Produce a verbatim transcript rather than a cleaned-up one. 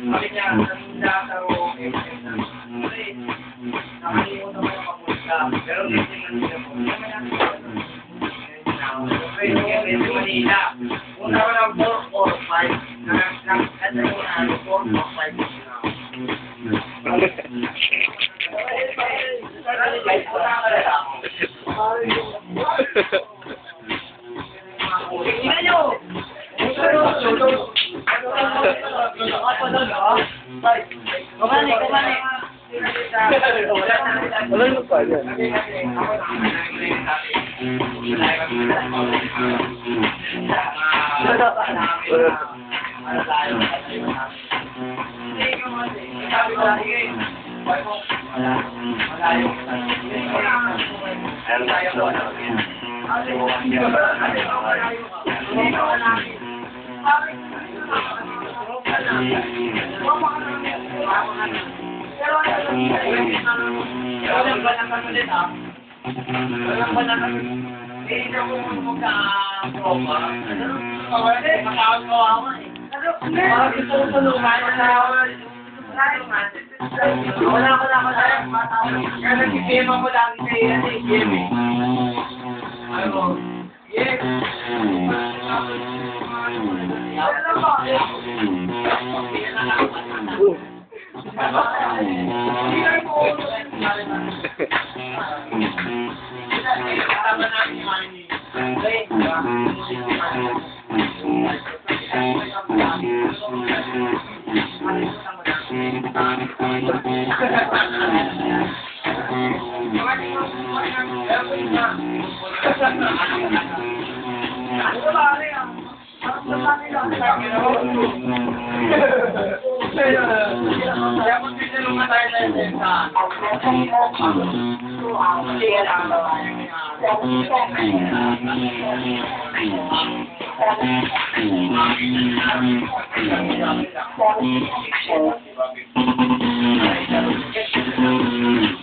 Sabi niya, naglalaro ko eh. Kasi, nakalimutan ko yung kapunta. Pero hindi man siya po. Pwede niya rin Manila. Una ko ng four or five. Nag-ano ko na four or five. Tingnan nyo! Kumani, kumani. Wala nyo pa yan. Wala ko lang kaya kaya nagkikema mo lang sa iyan eh, game eh. Ano? Yes. Thank you.